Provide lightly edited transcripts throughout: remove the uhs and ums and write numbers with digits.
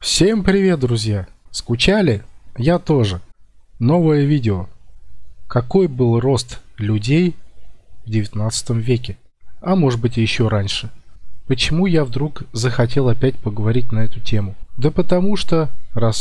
Всем привет, друзья! Скучали? Я тоже. Новое видео. Какой был рост людей в 19 веке? А может быть и еще раньше. Почему я вдруг захотел опять поговорить на эту тему? Да потому что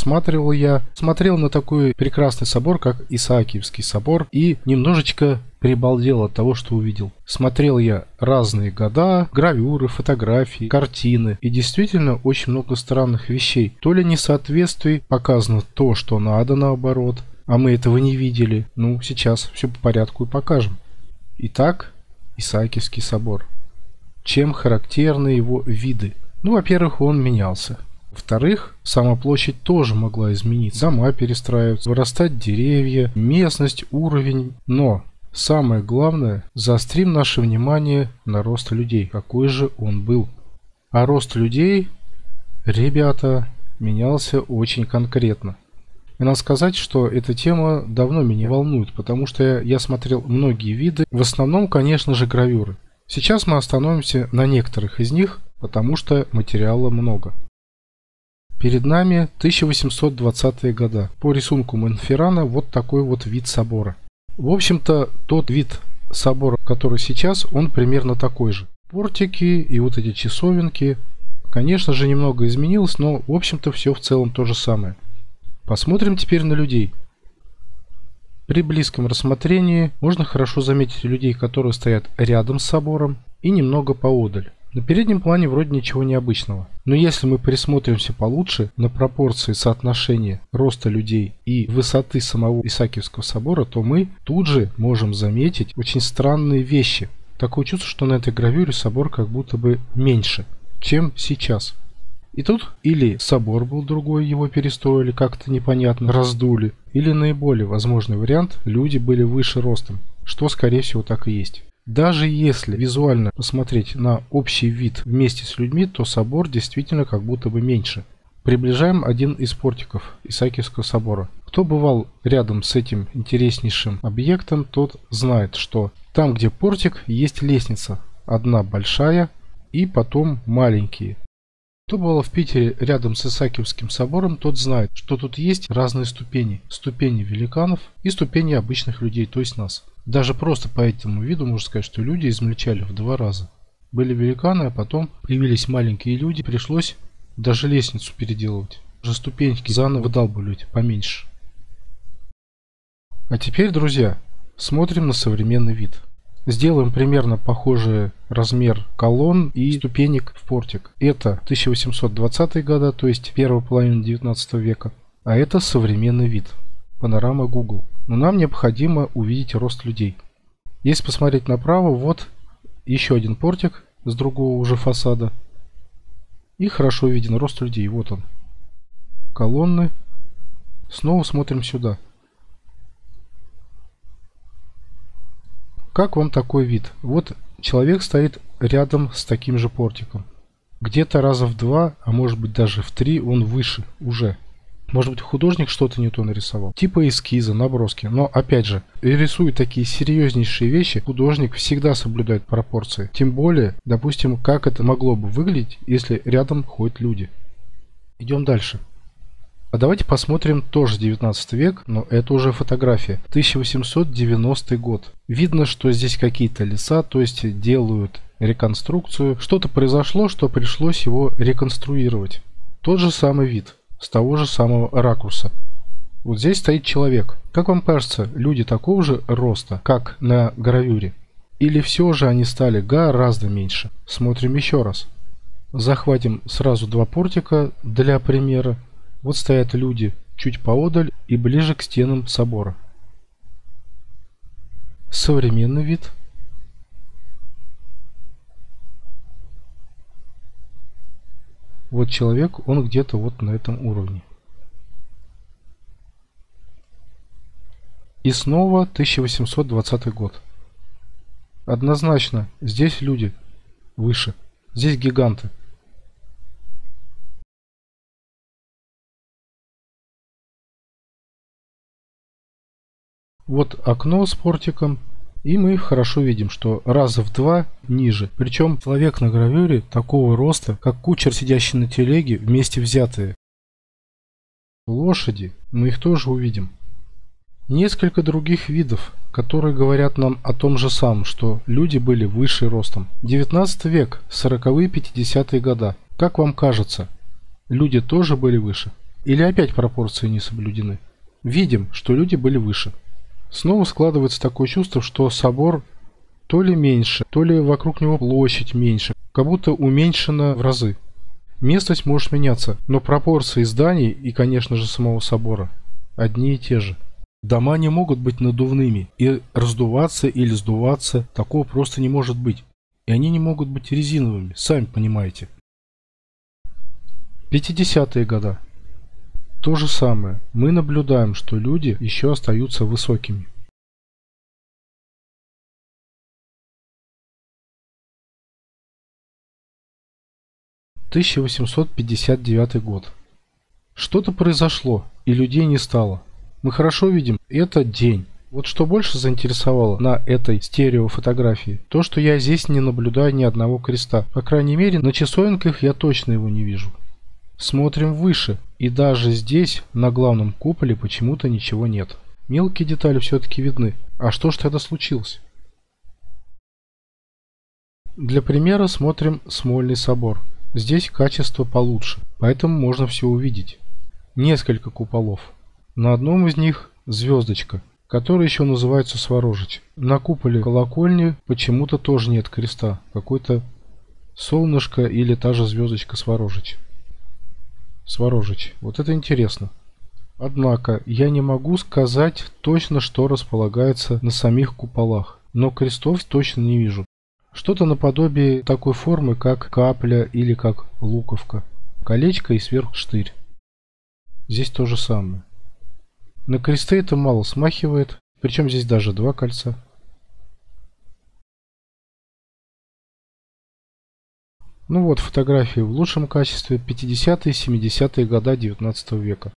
смотрел на такой прекрасный собор, как Исаакиевский собор, и немножечко прибалдел от того, что увидел. Смотрел я разные года, гравюры, фотографии, картины, и действительно очень много странных вещей. То ли несоответствий, показано то, что надо наоборот, а мы этого не видели. Ну, сейчас все по порядку и покажем. Итак, Исаакиевский собор. Чем характерны его виды? Ну, во-первых, он менялся. Во-вторых, сама площадь тоже могла измениться. Дома перестраиваться, вырастать деревья, местность, уровень. Но самое главное, заострим наше внимание на рост людей. Какой же он был? А рост людей, ребята, менялся очень конкретно. И надо сказать, что эта тема давно меня волнует, потому что я смотрел многие виды, в основном, конечно же, гравюры. Сейчас мы остановимся на некоторых из них, потому что материала много. Перед нами 1820-е годы. По рисунку Монферрана вот такой вот вид собора. В общем-то, тот вид собора, который сейчас, он примерно такой же. Портики и вот эти часовенки, конечно же, немного изменилось, но в общем-то все в целом то же самое. Посмотрим теперь на людей. При близком рассмотрении можно хорошо заметить людей, которые стоят рядом с собором и немного поодаль. На переднем плане вроде ничего необычного. Но если мы присмотримся получше на пропорции соотношения роста людей и высоты самого Исаакиевского собора, то мы тут же можем заметить очень странные вещи. Такое чувство, что на этой гравюре собор как будто бы меньше, чем сейчас. И тут или собор был другой, его перестроили, как-то непонятно, раздули, или наиболее возможный вариант, люди были выше ростом, что скорее всего так и есть. Даже если визуально посмотреть на общий вид вместе с людьми, то собор действительно как будто бы меньше. Приближаем один из портиков Исаакиевского собора. Кто бывал рядом с этим интереснейшим объектом, тот знает, что там, где портик, есть лестница. Одна большая и потом маленькие. Кто бывал в Питере рядом с Исаакиевским собором, тот знает, что тут есть разные ступени. Ступени великанов и ступени обычных людей, то есть нас. Даже просто по этому виду можно сказать, что люди измельчали в 2 раза. Были великаны, а потом появились маленькие люди, пришлось даже лестницу переделывать. Уже ступеньки заново выдалбливать поменьше. А теперь, друзья, смотрим на современный вид. Сделаем примерно похожий размер колонн и ступенек в портик. Это 1820-е годы, то есть первая половина 19 века. А это современный вид. Панорама Google. Но нам необходимо увидеть рост людей. Если посмотреть направо, вот еще один портик с другого уже фасада. И хорошо виден рост людей. Вот он. Колонны. Снова смотрим сюда. Как вам такой вид? Вот человек стоит рядом с таким же портиком. Где-то раза в 2, а может быть даже в 3 он выше уже. Может быть, художник что-то не то нарисовал. Типа эскиза, наброски. Но опять же, рисуя такие серьезнейшие вещи, художник всегда соблюдает пропорции. Тем более, допустим, как это могло бы выглядеть, если рядом ходят люди. Идем дальше. А давайте посмотрим тоже 19 век, но это уже фотография. 1890 год. Видно, что здесь какие-то леса, то есть делают реконструкцию. Что-то произошло, что пришлось его реконструировать. Тот же самый вид, с того же самого ракурса. Вот здесь стоит человек. Как вам кажется, люди такого же роста, как на гравюре? Или все же они стали гораздо меньше? Смотрим еще раз. Захватим сразу 2 портика для примера. Вот стоят люди чуть поодаль и ближе к стенам собора. Современный вид. Вот человек, он где-то вот на этом уровне. И снова 1820 год. Однозначно, здесь люди выше. Здесь гиганты. Вот окно с портиком. И мы хорошо видим, что раза в 2 ниже. Причем человек на гравюре такого роста, как кучер, сидящий на телеге, вместе взятые. Лошади, мы их тоже увидим. Несколько других видов, которые говорят нам о том же самом, что люди были выше ростом. 19 век, 40-е, 50-е года. Как вам кажется, люди тоже были выше? Или опять пропорции не соблюдены? Видим, что люди были выше. Снова складывается такое чувство, что собор то ли меньше, то ли вокруг него площадь меньше, как будто уменьшена в разы. Местность может меняться, но пропорции зданий и, конечно же, самого собора одни и те же. Дома не могут быть надувными, и раздуваться или сдуваться такого просто не может быть. И они не могут быть резиновыми, сами понимаете. 50-е годы. То же самое. Мы наблюдаем, что люди еще остаются высокими. (1859 год). Что-то произошло, и людей не стало. Мы хорошо видим, это день. Вот что больше заинтересовало на этой стереофотографии, то, что я здесь не наблюдаю ни одного креста. По крайней мере, на часовенках я точно его не вижу. Смотрим выше, и даже здесь, на главном куполе, почему-то ничего нет. Мелкие детали все-таки видны. А что ж тогда случилось? Для примера смотрим Смольный собор. Здесь качество получше, поэтому можно все увидеть. Несколько куполов. На одном из них звездочка, которая еще называется Сворожич. На куполе колокольни почему-то тоже нет креста. Какое-то солнышко или та же звездочка Сворожич. Сворожич. Вот это интересно. Однако я не могу сказать точно, что располагается на самих куполах, но крестов точно не вижу. Что-то наподобие такой формы, как капля или как луковка. Колечко и сверху штырь. Здесь то же самое. На кресты это мало смахивает, причем здесь даже два кольца. Ну вот фотографии в лучшем качестве 50-е, 70-е года 19 века.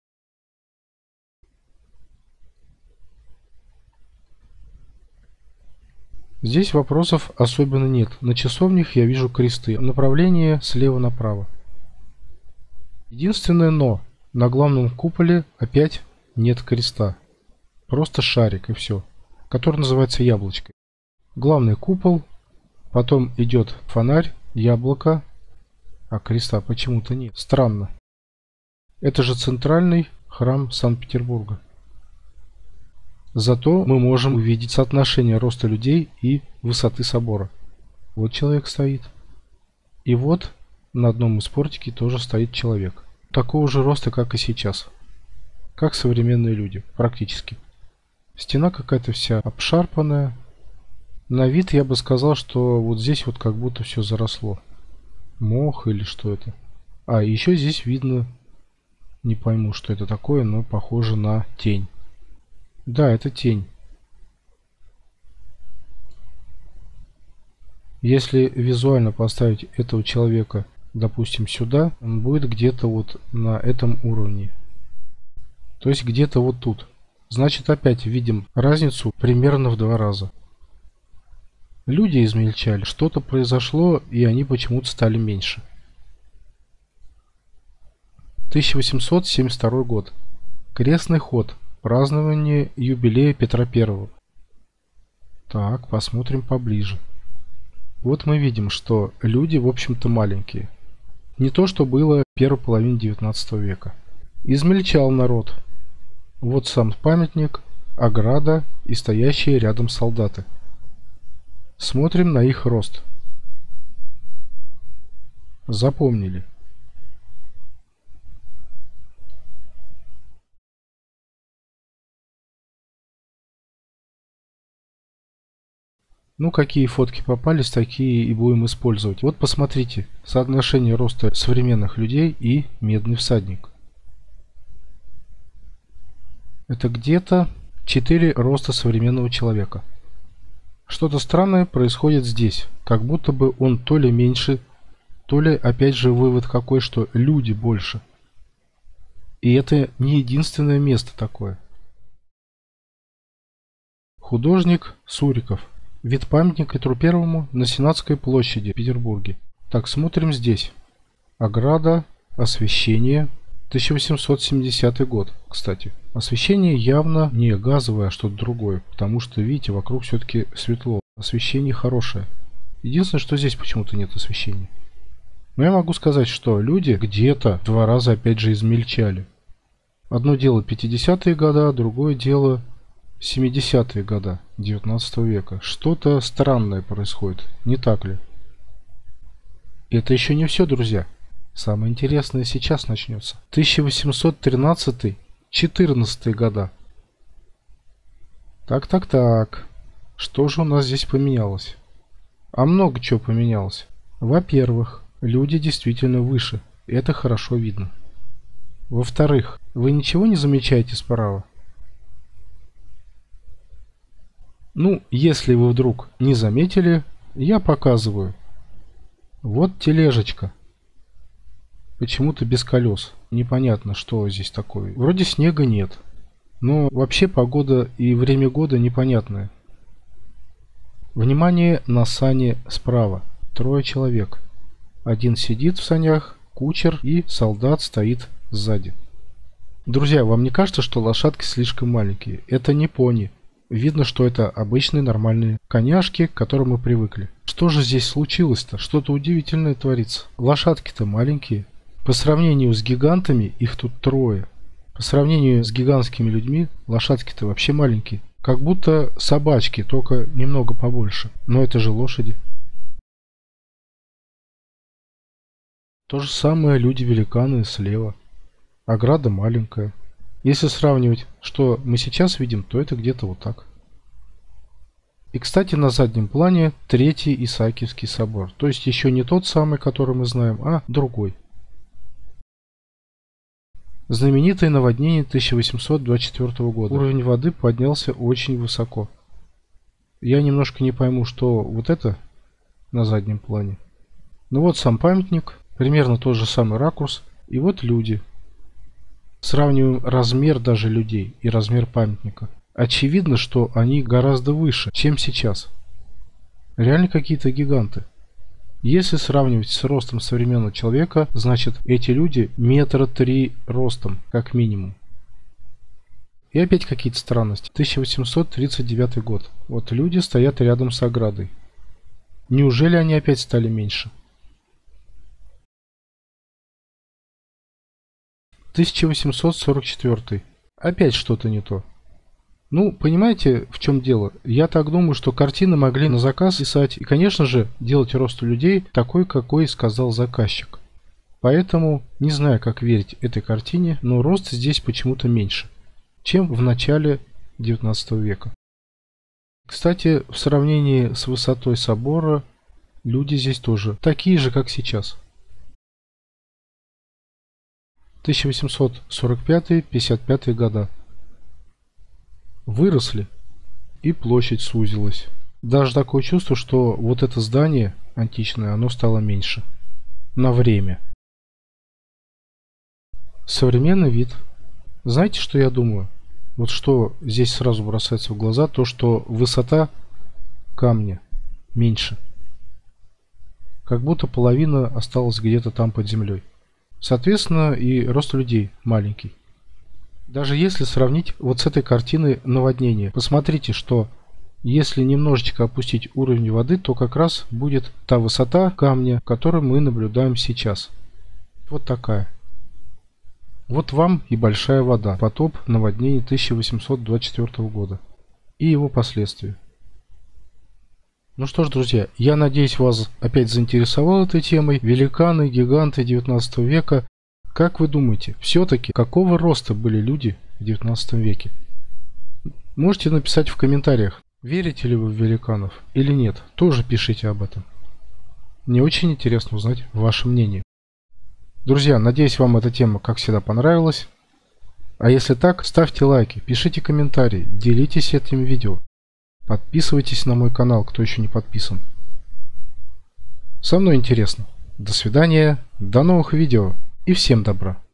Здесь вопросов особенно нет. На часовнях я вижу кресты. Направление слева направо. Единственное но. На главном куполе опять нет креста. Просто шарик и все. Который называется яблочкой. Главный купол. Потом идет фонарь, яблоко. А креста почему-то нет. Странно. Это же центральный храм Санкт-Петербурга. Зато мы можем увидеть соотношение роста людей и высоты собора. Вот человек стоит. И вот на одном из портики тоже стоит человек. Такого же роста, как и сейчас. Как современные люди, практически. Стена какая-то вся обшарпанная. На вид я бы сказал, что вот здесь вот как будто все заросло. Мох или что это. А, еще здесь видно, не пойму, что это такое, но похоже на тень. Да, это тень. Если визуально поставить этого человека, допустим, сюда, он будет где-то вот на этом уровне. То есть где-то вот тут. Значит, опять видим разницу примерно в 2 раза. Люди измельчали, что-то произошло, и они почему-то стали меньше. 1872 год. Крестный ход. Празднование юбилея Петра I. Так, посмотрим поближе. Вот мы видим, что люди, в общем-то, маленькие. Не то, что было в первой половине 19 века. Измельчал народ. Вот сам памятник, ограда и стоящие рядом солдаты. Смотрим на их рост. Запомнили. Ну, какие фотки попались, такие и будем использовать. Вот посмотрите, соотношение роста современных людей и медный всадник. Это где-то 4 роста современного человека. Что-то странное происходит здесь, как будто бы он то ли меньше, то ли опять же вывод какой, что люди больше. И это не единственное место такое. Художник Суриков. Вид памятника Петру Первому на Сенатской площади в Петербурге. Так, смотрим здесь. Ограда, освещение. 1870 год, кстати. Освещение явно не газовое, а что-то другое, потому что, видите, вокруг все-таки светло. Освещение хорошее. Единственное, что здесь почему-то нет освещения. Но я могу сказать, что люди где-то в 2 раза опять же измельчали. Одно дело 50-е годы, другое дело 70-е годы 19 века. Что-то странное происходит, не так ли? Это еще не все, друзья. Самое интересное сейчас начнется. 1813-14 года. Так. Что же у нас здесь поменялось? А много чего поменялось. Во-первых, люди действительно выше. Это хорошо видно. Во-вторых, вы ничего не замечаете справа? Ну, если вы вдруг не заметили, я показываю. Вот тележечка. Почему-то без колес. Непонятно, что здесь такое. Вроде снега нет. Но вообще погода и время года непонятное. Внимание на сани справа. 3 человек. Один сидит в санях, кучер и солдат стоит сзади. Друзья, вам не кажется, что лошадки слишком маленькие? Это не пони. Видно, что это обычные нормальные коняшки, к которым мы привыкли. Что же здесь случилось-то? Что-то удивительное творится. Лошадки-то маленькие. По сравнению с гигантами их тут 3. По сравнению с гигантскими людьми лошадки-то вообще маленькие. Как будто собачки, только немного побольше. Но это же лошади. То же самое люди-великаны слева. Ограда маленькая. Если сравнивать, что мы сейчас видим, то это где-то вот так. И, кстати, на заднем плане 3-й Исаакиевский собор. То есть еще не тот самый, который мы знаем, а другой. Знаменитое наводнение 1824 года. Уровень воды поднялся очень высоко. Я немножко не пойму, что вот это на заднем плане. Ну вот сам памятник, примерно тот же самый ракурс. И вот люди. Сравниваем размер даже людей и размер памятника. Очевидно, что они гораздо выше, чем сейчас. Реально какие-то гиганты. Если сравнивать с ростом современного человека, значит эти люди 3 метра ростом, как минимум. И опять какие-то странности. 1839 год. Вот люди стоят рядом с оградой. Неужели они опять стали меньше? 1844. Опять что-то не то. Ну, понимаете, в чем дело? Я так думаю, что картины могли на заказ писать и, конечно же, делать рост у людей такой, какой сказал заказчик. Поэтому не знаю, как верить этой картине, но рост здесь почему-то меньше, чем в начале 19 века. Кстати, в сравнении с высотой собора, люди здесь тоже такие же, как сейчас. 1845-55 года. Выросли, и площадь сузилась. Даже такое чувство, что вот это здание античное, оно стало меньше. На время. Современный вид. Знаете, что я думаю? Вот что здесь сразу бросается в глаза, то что высота камня меньше. Как будто половина осталась где-то там под землей. Соответственно, и рост людей маленький. Даже если сравнить вот с этой картиной наводнения, посмотрите, что если немножечко опустить уровень воды, то как раз будет та высота камня, которую мы наблюдаем сейчас. Вот такая. Вот вам и большая вода. Потоп наводнения 1824 года. И его последствия. Ну что ж, друзья, я надеюсь, вас опять заинтересовала этой темой. Великаны, гиганты 19 века. Как вы думаете, все-таки какого роста были люди в 19 веке? Можете написать в комментариях, верите ли вы в великанов или нет. Тоже пишите об этом. Мне очень интересно узнать ваше мнение. Друзья, надеюсь, вам эта тема, как всегда, понравилась. А если так, ставьте лайки, пишите комментарии, делитесь этим видео. Подписывайтесь на мой канал, кто еще не подписан. Со мной интересно. До свидания, до новых видео и всем добра.